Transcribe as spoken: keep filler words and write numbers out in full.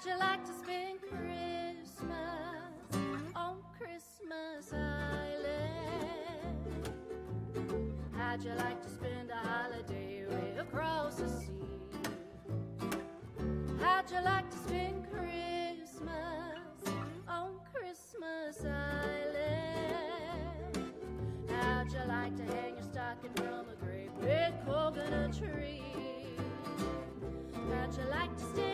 How'd you like to spend Christmas on Christmas Island? How'd you like to spend a holiday way across the sea? How'd you like to spend Christmas on Christmas Island? How'd you like to hang your stocking from a great big coconut tree? How'd you like to stay